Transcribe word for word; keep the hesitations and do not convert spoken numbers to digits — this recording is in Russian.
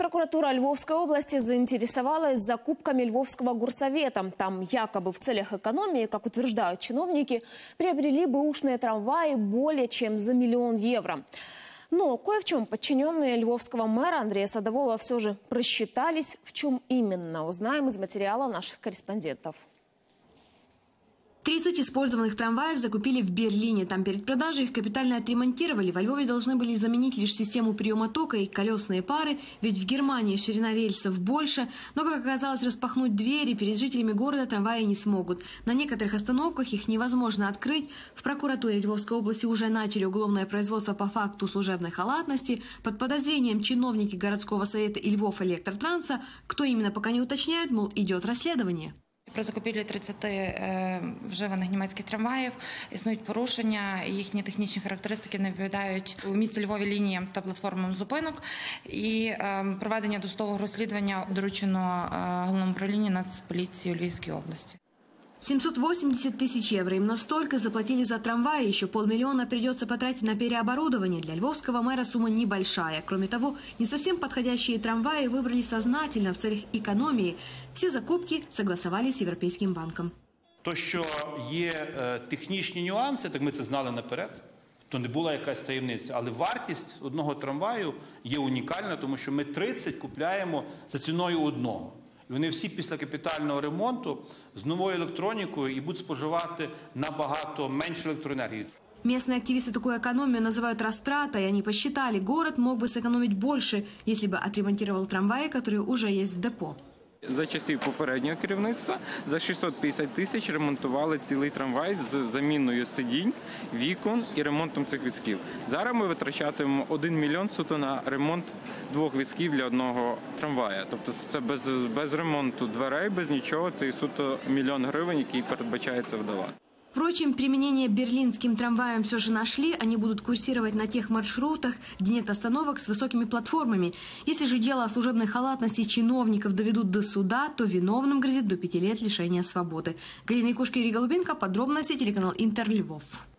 Прокуратура Львовской области заинтересовалась закупками Львовского горсовета. Там якобы в целях экономии, как утверждают чиновники, приобрели бэушные трамваи более чем за миллион евро. Но кое в чем подчиненные львовского мэра Андрея Садового все же просчитались. В чем именно, узнаем из материала наших корреспондентов. тридцать использованных трамваев закупили в Берлине. Там перед продажей их капитально отремонтировали. Во Львове должны были заменить лишь систему приема тока и колесные пары, ведь в Германии ширина рельсов больше. Но, как оказалось, распахнуть двери перед жителями города трамваи не смогут. На некоторых остановках их невозможно открыть. В прокуратуре Львовской области уже начали уголовное производство по факту служебной халатности. Под подозрением чиновники городского совета и Львов Электротранса. Кто именно, пока не уточняют, мол, идет расследование. Про закупівлю тридцяти е, вживаних німецьких трамваїв існують порушення, їхні технічні характеристики не відповідають у місті Львові лініям та платформам зупинок. І е, проведення досудового розслідування доручено е, Головному управлінню Нацполіції у Львівській області. семьсот восемьдесят тысяч евро. Им настолько заплатили за трамваи. Еще полмиллиона придется потратить на переоборудование. Для львовского мэра сумма небольшая. Кроме того, не совсем подходящие трамваи выбрали сознательно в целях экономии. Все закупки согласовали с Европейским банком. То, що є технічні нюанси, так ми це знали наперед, то не була якась таємниця. Але вартість одного трамваю є унікальна, тому що ми тридцять купляємо за ціною одного. І вони всі після капітального ремонту з новою електронікою і будуть споживати набагато менше електроенергії. Местные активисты такую экономию называют растратой. Они посчитали, город мог бы сэкономить больше, если бы отремонтировал трамваи, которые уже есть в депо. За часів попереднього керівництва за шістсот п'ятдесят тисяч ремонтували цілий трамвай з заміною сидінь, вікон і ремонтом цих візків. Зараз ми витрачатимемо один мільйон суто на ремонт двох візків для одного трамвая. Тобто це без, без ремонту дверей, без нічого, це і суто мільйон гривень, який передбачається видавати. Впрочем, применение берлинским трамваям все же нашли. Они будут курсировать на тех маршрутах, где нет остановок с высокими платформами. Если же дело о служебной халатности чиновников доведут до суда, то виновным грозит до пяти лет лишения свободы. Галина Якушка, Юрий Голубенко. Подробности телеканал Интер, Львов.